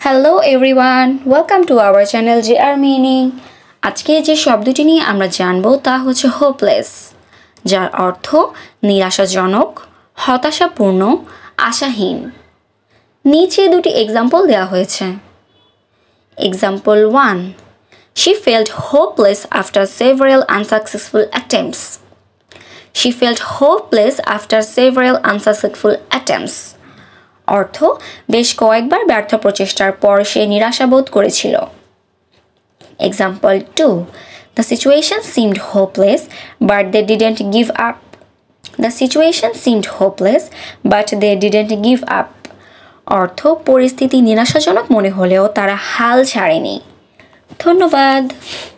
Hello everyone, welcome to our channel JR meaning. আজকে যে শব্দটি নিয়ে আমরা জানবো তা হচ্ছে হোপলেস, যার অর্থ নিরাশাজনক, হতাশাপূর্ণ, আশাহীন। নিচে দুটি এক্সাম্পল দেওয়া হয়েছে। Example 1, She felt hopeless after several unsuccessful attempts. She felt hopeless after several unsuccessful attempts. অর্থ বেশ কয়েকবার ব্যর্থ প্রচেষ্টার পর সে নিরাশাবোধ করেছিল। Example 2, The situation seemed hopeless but they didn't give up. The situation seemed hopeless but they didn't give up. অর্থ পরিস্থিতি নিরাশাজনক মনে হলেও তারা হাল ছাড়েনি। ধন্যবাদ।